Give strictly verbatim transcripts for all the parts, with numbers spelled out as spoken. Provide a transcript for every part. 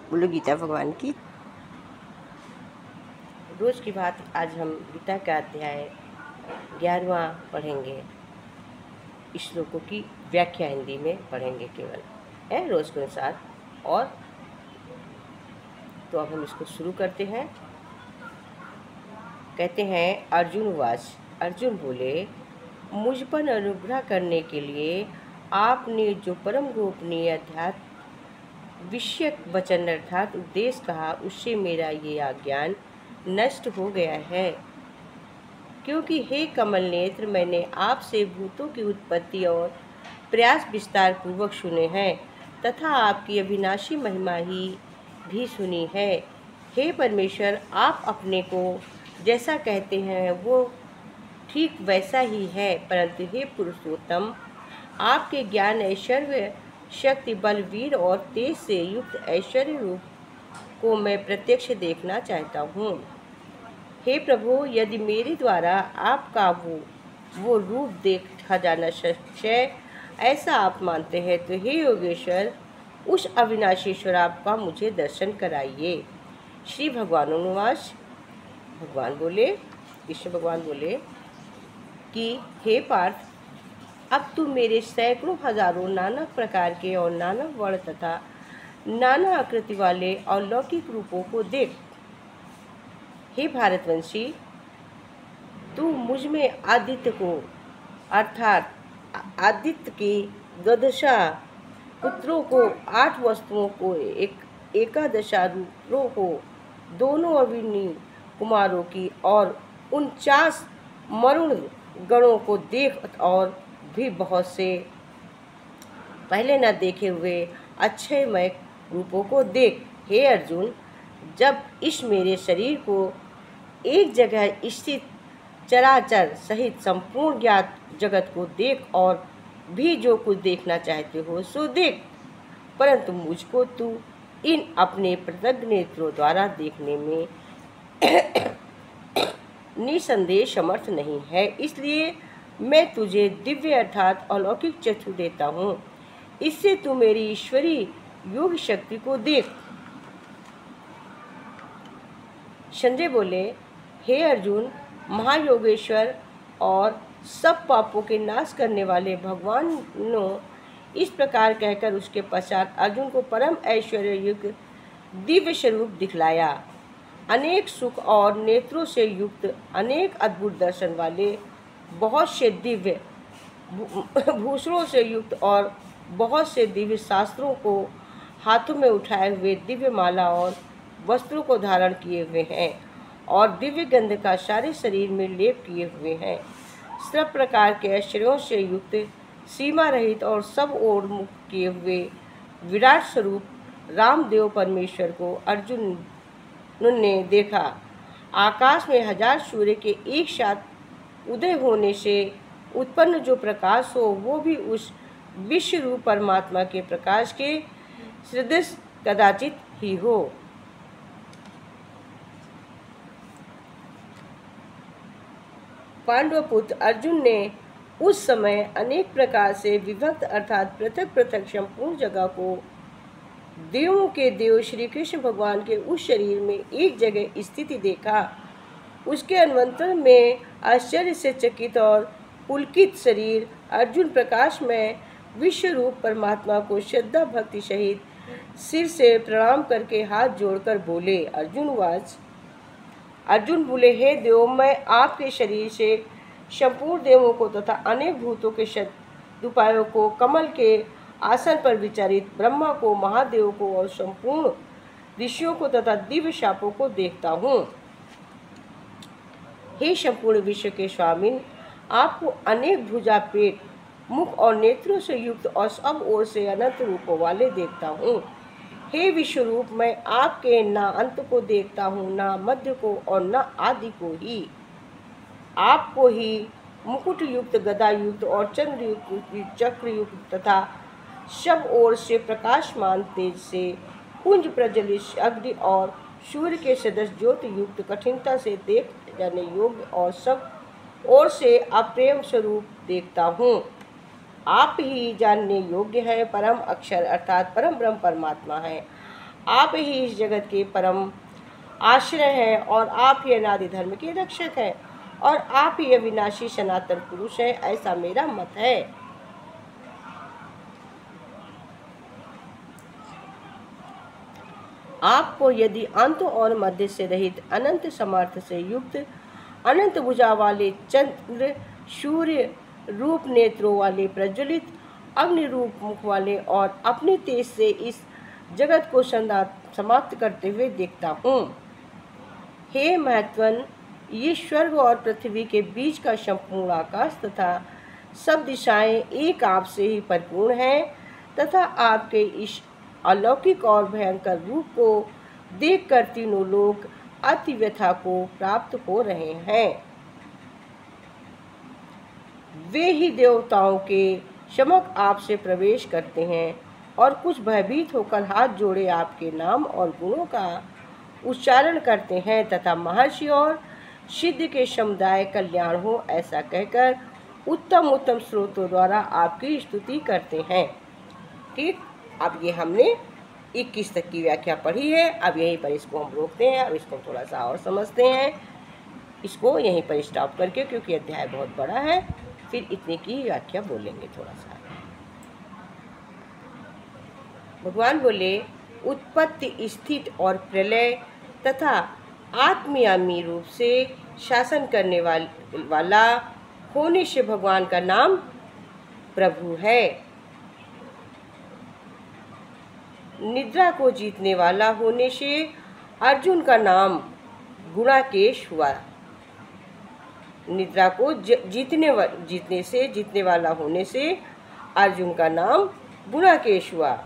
बोलो गीता भगवान की। रोज की बात आज हम गीता का अध्याय ग्यारहवां पढ़ेंगे। श्लोकों की व्याख्या हिंदी में पढ़ेंगे केवल है रोज के अनुसार। और तो अब हम इसको शुरू करते हैं। कहते हैं अर्जुन वाच। अर्जुन बोले, मुझ पर अनुग्रह करने के लिए आपने जो परम गोपनीय अध्यात्म विषयक वचन अर्थात उपदेश कहा, उससे मेरा ये अज्ञान नष्ट हो गया है। क्योंकि हे कमल नेत्र, मैंने आपसे भूतों की उत्पत्ति और प्रयास विस्तार पूर्वक सुने हैं तथा आपकी अविनाशी महिमा ही भी सुनी है। हे परमेश्वर, आप अपने को जैसा कहते हैं वो ठीक वैसा ही है, परंतु हे पुरुषोत्तम, आपके ज्ञान ऐश्वर्य शक्ति बल वीर और तेज से युक्त ऐश्वर्य रूप को मैं प्रत्यक्ष देखना चाहता हूँ। हे प्रभु, यदि मेरे द्वारा आपका वो वो रूप देखा जाना सच है, ऐसा आप मानते हैं, तो हे योगेश्वर, उस अविनाशीश्वर आपका मुझे दर्शन कराइए। श्री भगवान अनुवास। भगवान बोले, कृष्ण भगवान बोले कि हे पार्थ, अब तू मेरे सैकड़ों हजारों नाना प्रकार के और नाना वर्ण तथा नाना आकृति वाले अलौकिक रूपों को देख। हे भारतवंशी, तू मुझ में आदित्य को अर्थात आदित्य के द्वादशा पुत्रों को, आठ वस्तुओं को, एक एकादशा रूपों को, दोनों अविनी कुमारों की और उनचास मरुण गणों को देख और भी बहुत से पहले न देखे हुए अक्षयमय रूपों को देख। हे अर्जुन, जब इस मेरे शरीर को एक जगह स्थित चराचर सहित संपूर्ण ज्ञात जगत को देख और भी जो कुछ देखना चाहते हो सो देख, परंतु मुझको तू इन अपने पृथक नेत्रों द्वारा देखने में निसंदेह समर्थ नहीं है। इसलिए मैं तुझे दिव्य अर्थात अलौकिक चक्षु देता हूँ, इससे तू मेरी ईश्वरी योग शक्ति को देख। संजय बोले, हे अर्जुन, महायोगेश्वर और सब पापों के नाश करने वाले भगवान ने इस प्रकार कहकर उसके पश्चात अर्जुन को परम ऐश्वर्य युक्त दिव्य स्वरूप दिखलाया। अनेक सुख और नेत्रों से युक्त, अनेक अद्भुत दर्शन वाले, बहुत से दिव्य भूषणों से युक्त और बहुत से दिव्य शास्त्रों को हाथों में उठाए हुए, दिव्य माला और वस्त्रों को धारण किए हुए हैं और दिव्य गंध का सारे शरीर में लेप किए हुए हैं। सब प्रकार के ऐश्वर्यों से युक्त, सीमा रहित और सब ओर मुख किए हुए विराट स्वरूप रामदेव परमेश्वर को अर्जुन ने देखा। आकाश में हजार सूर्य के एक साथ उदय होने से उत्पन्न जो प्रकाश हो, वो भी उस विश्व रूप परमात्मा के प्रकाश के सदृश कदाचित ही हो। पांडव पुत्र अर्जुन ने उस समय अनेक प्रकार से विभक्त अर्थात पृथक पृथक संपूर्ण जगह को देवों के देव श्री कृष्ण भगवान के उस शरीर में एक जगह स्थिति देखा। उसके अन्वंतर में आश्चर्य से चकित और पुलकित शरीर अर्जुन प्रकाश में विश्व रूप परमात्मा को श्रद्धा भक्ति सहित सिर से प्रणाम करके हाथ जोड़कर बोले। अर्जुन वाच। अर्जुन बोले, हे देव, मैं आपके शरीर से संपूर्ण देवों को तथा अनेक भूतों के सदुपायों को, कमल के आसन पर विचारित ब्रह्मा को, महादेव को और संपूर्ण ऋषियों को तथा दिव्य शापों को देखता हूँ। हे संपूर्ण विश्व के स्वामिन, आपको अनेक भुजा, पेट, मुख और नेत्रों से युक्त और सब ओर से अनंत रूपों वाले देखता हूँ। हे विश्वरूप, मैं आपके ना अंत को देखता हूँ, ना मध्य को और ना आदि को ही। आपको ही मुकुट युक्त, गदा युक्त और चंद्र युक्त, चक्र युक्त तथा सब ओर से प्रकाशमान तेज से कुंज प्रज्वलित अग्नि और सूर्य के सदस्य ज्योति युक्त, कठिनता से देख जाने योग्य और सब ओर से अप्रेम स्वरूप देखता हूँ। आप ही जानने योग्य है, परम अक्षर अर्थात परम ब्रह्म परमात्मा है। आप ही इस जगत के परम आश्रय हैं और आप ही अनादि धर्म के रक्षक हैं और आप ही अविनाशी सनातन पुरुष हैं, ऐसा मेरा मत है। आपको यदि अंत और मध्य से रहित अनंत समर्थ से युक्त अनंत भुजा वाले चंद्र सूर्य रूप नेत्रों वाले प्रज्वलित अग्नि रूप मुख वाले और अपने तेज से इस जगत को समाप्त करते हुए देखता हूँ। हे महत्वन, ये स्वर्ग और पृथ्वी के बीच का संपूर्ण आकाश तथा सब दिशाएं एक आप से ही परिपूर्ण हैं तथा आपके इस अलौकिक और भयंकर रूप को देखकर तीनों लोग अति व्यथा को प्राप्त हो रहे हैं। वे ही देवताओं के समक्ष आपसे प्रवेश करते हैं और कुछ भयभीत होकर हाथ जोड़े आपके नाम और गुणों का उच्चारण करते हैं तथा महर्षि और सिद्ध के समुदाय कल्याण हो ऐसा कहकर उत्तम उत्तम स्रोतों द्वारा आपकी स्तुति करते हैं। ठीक, अब ये हमने इक्कीस तक की व्याख्या पढ़ी है। अब यहीं पर इसको हम रोकते हैं। अब इसको थोड़ा सा और समझते हैं, इसको यहीं पर स्टॉप करके, क्योंकि अध्याय बहुत बड़ा है, फिर इतने की व्याख्या बोलेंगे थोड़ा सा। भगवान बोले, उत्पत्ति स्थिति और प्रलय तथा आत्मयामी रूप से शासन करने वाला होने से भगवान का नाम प्रभु है। निद्रा को जीतने वाला होने से अर्जुन का नाम गुणाकेश हुआ। निद्रा को जीतने वा, जीतने से जीतने वाला होने से अर्जुन का नाम गुणाकेश हुआ।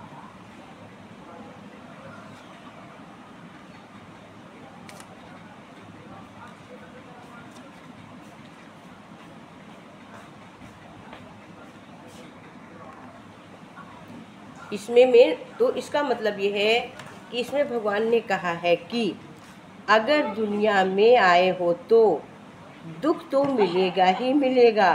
इसमें में तो इसका मतलब ये है कि इसमें भगवान ने कहा है कि अगर दुनिया में आए हो तो दुख तो मिलेगा ही मिलेगा।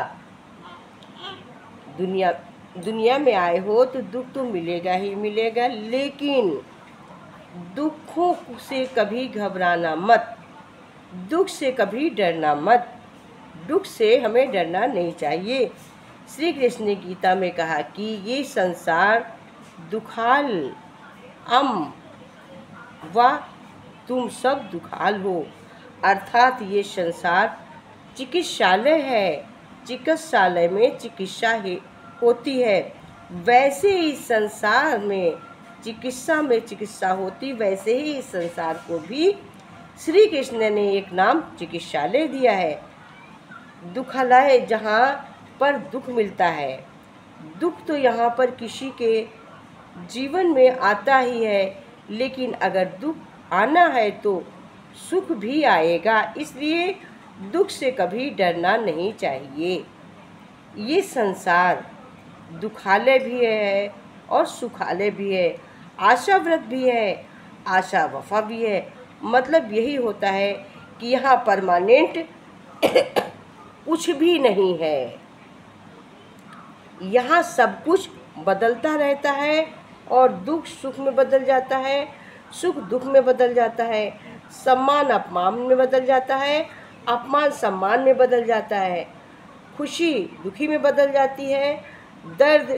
दुनिया दुनिया में आए हो तो दुख तो मिलेगा ही मिलेगा, लेकिन दुखों से कभी घबराना मत, दुख से कभी डरना मत। दुख से हमें डरना नहीं चाहिए। श्री कृष्ण ने गीता में कहा कि ये संसार दुखाल अम व तुम सब दुखाल हो, अर्थात ये संसार चिकित्सालय है। चिकित्सालय में चिकित्सा होती है, वैसे ही संसार में चिकित्सा में चिकित्सा होती, वैसे ही इस संसार को भी श्री कृष्ण ने एक नाम चिकित्सालय दिया है। दुखालय, जहाँ पर दुख मिलता है। दुख तो यहाँ पर किसी के जीवन में आता ही है, लेकिन अगर दुख आना है तो सुख भी आएगा, इसलिए दुख से कभी डरना नहीं चाहिए। ये संसार दुखालय भी है और सुखालय भी है, आशा व्रत भी है, आशा वफा भी है। मतलब यही होता है कि यहाँ परमानेंट कुछ भी नहीं है। यहाँ सब कुछ बदलता रहता है और दुख सुख में बदल जाता है, सुख दुख में बदल जाता है, सम्मान अपमान में बदल जाता है, अपमान सम्मान में बदल जाता है, खुशी दुखी में बदल जाती है, दर्द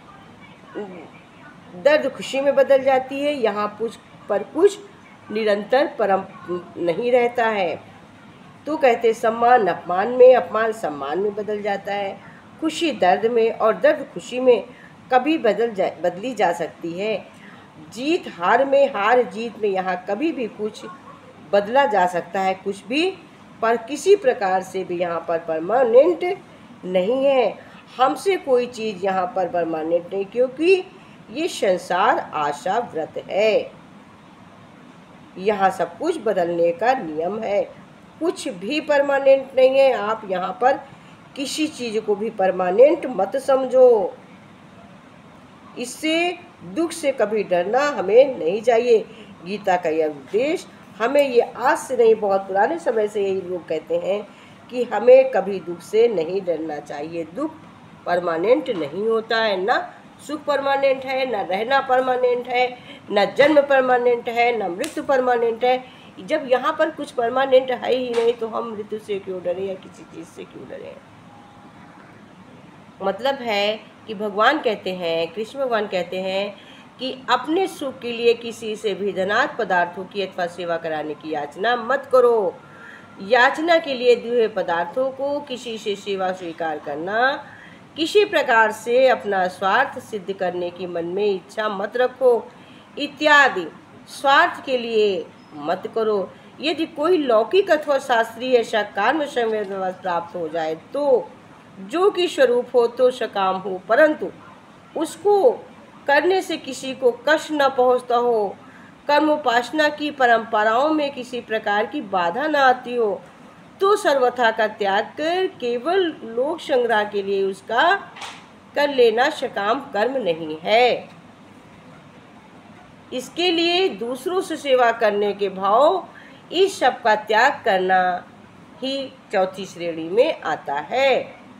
दर्द खुशी में बदल जाती है। यहाँ कुछ पर कुछ निरंतर परम नहीं रहता है। तो कहते सम्मान अपमान में, अपमान सम्मान में बदल जाता है, खुशी दर्द में और दर्द खुशी में कभी बदल जा बदली जा सकती है। जीत हार में, हार जीत में यहाँ कभी भी कुछ बदला जा सकता है, कुछ भी, पर किसी प्रकार से भी यहाँ पर परमानेंट नहीं है। हमसे कोई चीज़ यहाँ पर परमानेंट नहीं, क्योंकि ये संसार आशा व्रत है। यहाँ सब कुछ बदलने का नियम है, कुछ भी परमानेंट नहीं है। आप यहाँ पर किसी चीज़ को भी परमानेंट मत समझो। इससे दुख से कभी डरना हमें नहीं चाहिए। गीता का यह उद्देश्य हमें ये आज से नहीं, बहुत पुराने समय से यही लोग कहते हैं कि हमें कभी दुख से नहीं डरना चाहिए। दुख परमानेंट नहीं होता है, ना सुख परमानेंट है, न रहना परमानेंट है, न जन्म परमानेंट है, न मृत्यु परमानेंट है। जब यहाँ पर कुछ परमानेंट है ही नहीं तो हम मृत्यु से क्यों डरे या किसी चीज़ से क्यों डरे। मतलब है कि भगवान कहते हैं, कृष्ण भगवान कहते हैं कि अपने सुख के लिए किसी से भी धनात् पदार्थों की अथवा सेवा कराने की याचना मत करो। याचना के लिए दिए हुए पदार्थों को किसी से सेवा स्वीकार करना, किसी प्रकार से अपना स्वार्थ सिद्ध करने की मन में इच्छा मत रखो इत्यादि स्वार्थ के लिए मत करो। यदि कोई लौकिक अथवा शास्त्रीय ऐसा कर्म संवेदना प्राप्त हो जाए तो जो कि स्वरूप हो तो सकाम हो, परंतु उसको करने से किसी को कष्ट न पहुँचता हो, कर्मोपासना की परंपराओं में किसी प्रकार की बाधा न आती हो, तो सर्वथा का त्याग कर केवल लोक संग्रह के लिए उसका कर लेना सकाम कर्म नहीं है। इसके लिए दूसरों से सेवा करने के भाव इस सब का त्याग करना ही चौथी श्रेणी में आता है।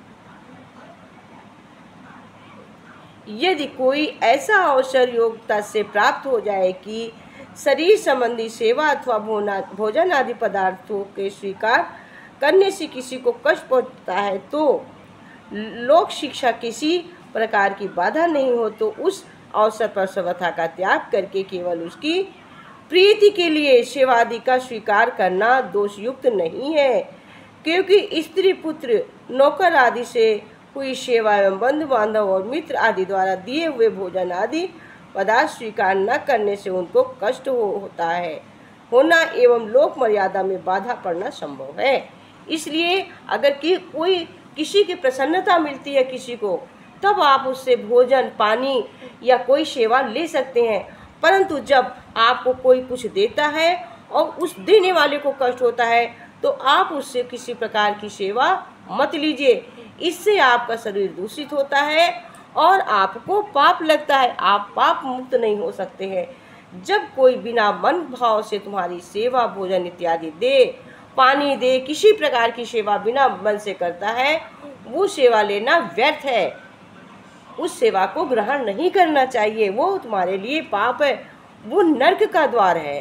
यदि कोई ऐसा अवसर योग्यता से प्राप्त हो जाए कि शरीर संबंधी सेवा अथवा भोजन आदि पदार्थों के स्वीकार करने से किसी को कष्ट पहुंचता है तो लोक शिक्षा किसी प्रकार की बाधा नहीं हो तो उस अवसर पर सर्वथा का त्याग करके केवल उसकी प्रीति के लिए सेवादि का स्वीकार करना दोषयुक्त नहीं है, क्योंकि स्त्री पुत्र नौकर आदि से हुई सेवा एवं बंधु बांधव और मित्र आदि द्वारा दिए हुए भोजन आदि पदार्थ स्वीकार न करने से उनको कष्ट हो, होता है होना एवं लोक मर्यादा में बाधा पड़ना संभव है। इसलिए अगर कि कोई किसी की प्रसन्नता मिलती है किसी को, तब आप उससे भोजन पानी या कोई सेवा ले सकते हैं, परंतु जब आपको कोई कुछ देता है और उस देने वाले को कष्ट होता है तो आप उससे किसी प्रकार की सेवा मत लीजिए। इससे आपका शरीर दूषित होता है और आपको पाप लगता है, आप पाप मुक्त नहीं हो सकते हैं। जब कोई बिना मन भाव से तुम्हारी सेवा भोजन इत्यादि दे, पानी दे, किसी प्रकार की सेवा बिना मन से करता है, वो सेवा लेना व्यर्थ है। उस सेवा को ग्रहण नहीं करना चाहिए, वो तुम्हारे लिए पाप है, वो नरक का द्वार है।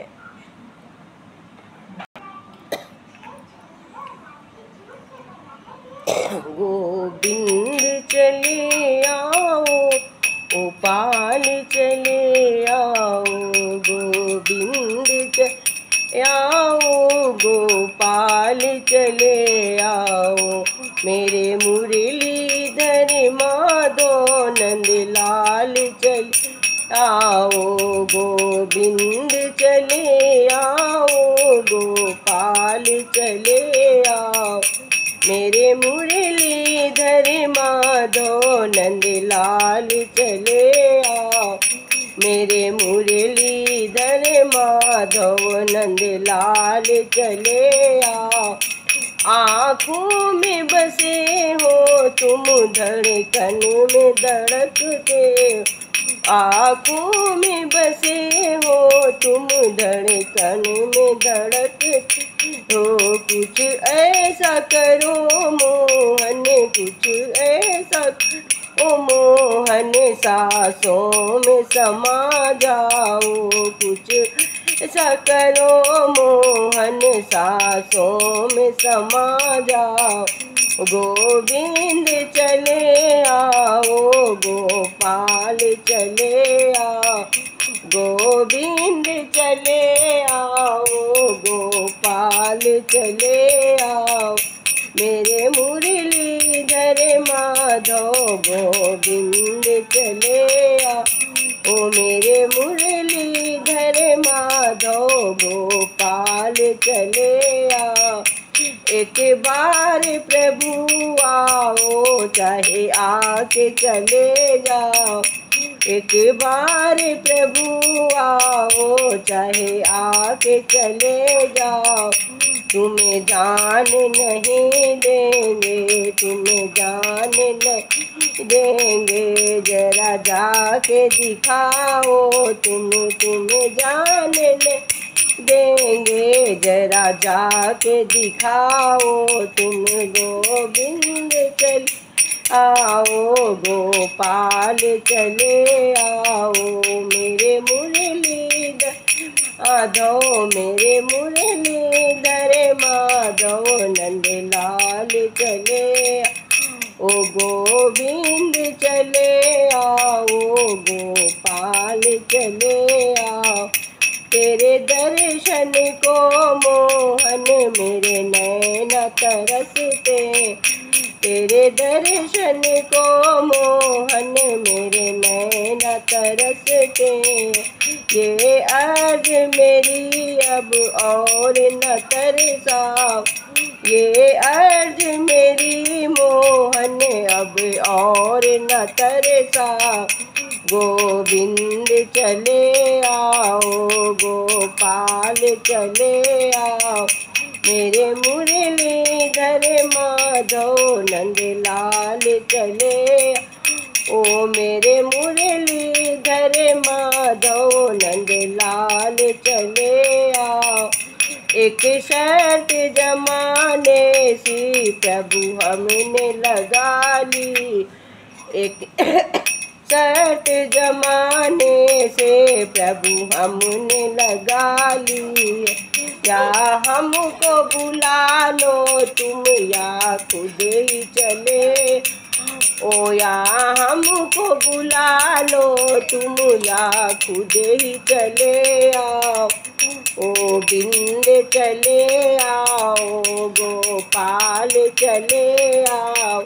गोविंद चले आओ, गोपाल चले आओ, गोविंद चले आओ, गोपाल चले आओ, मेरे मुरलीधर माधो नंद लाल चले आओ, गोविंद चले आओ, गोपाल चले आओ, मेरे मुरलीधर माधो नंद लाल चले आओ, मेरे मुरलीधर माधव नंद लाल चले आओ। आँखों में बसे हो तुम धड़कन में धड़कते हो, आँखों में बसे हो तुम धड़कन में धड़कते हो, कुछ ऐसा करो मोहन, कुछ ऐसा ओ मोहन, सांसों में समा जाओ, कुछ ऐसा करो मोहन, सांसों में समा जाओ, गोविंद चले आओ, गोपाल चले आओ, गोविंद चले आओ, गोपाल चले आओ, मेरे मुरलीधर माधव गोविंद चले आओ, ओ मेरे मुरलीधर माधव गोपाल चले आओ। एक बार प्रभु आओ, चाहे आके चले जाओ, एक बार प्रभु आओ, चाहे आके चले जाओ, तुम्हें जान नहीं देंगे, तुम्हें जान नहीं देंगे, जरा जाके दिखाओ, तुम तुम्हें जान नहीं देंगे, जरा जाके दिखाओ, तुम गोविंद चले आओ गोपाल चले आओ मेरे मुरलीधर माधव मेरे मुरलीधर माधव नंदलाल चले ओ गोविंद चले आओ गोपाल चले आओ तेरे दर्शन को मोहन मेरे नैन तरसते तेरे दर्शन को मोहन मेरे नैन तरसते ये अर्ज मेरी अब और न तरसाओ ये अर्ज मेरी मोहन अब और न तरसाओ गोविंद चले आओ गोपाल चले आओ मेरे मुरलीधर माधव नंदलाल चले ओ मेरे मुरलीधर माधव नंदलाल चले आओ एक शर्त जमाने सी प्रभु हमने लगा ली एक शर्त जमाने से प्रभु हमने लगा ली या हमको बुला लो तुम या खुद ही चले ओ या हमको बुला लो तुम या खुद ही चले आओ ओ बिंद चले आओ गोपाल चले आओ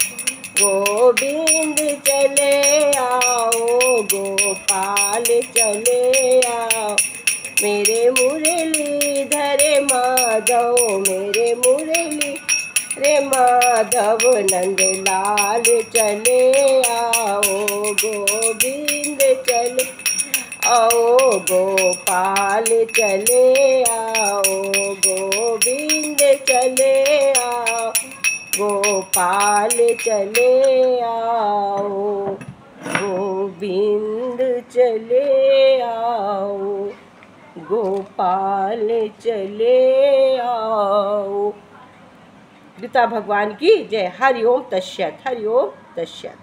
गोविंद चले आओ गोपाल चले आओ मेरे मुरलीधर माधव मेरे मुरली रे माधव नंदलाल चले आओ गोविंद चले आओ गोपाल चले आओ गोविंद चले आओ गोपाल चले आओ गोविंद चले आओ गोपाल चले आओ। गीता भगवान की जय। हरि ओम तस्सत् हरि ओम तस्सत्।